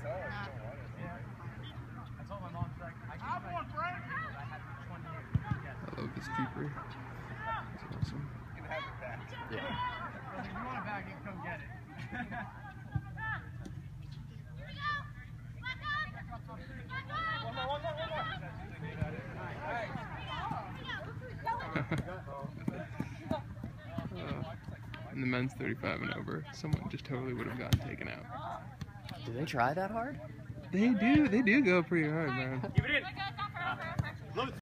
I love this keeper. It's awesome. Yeah. If you want it back, you can come get it. In the men's 35 and over, someone just totally would have gotten taken out. Do they try that hard? They do go pretty hard, man. Keep it in.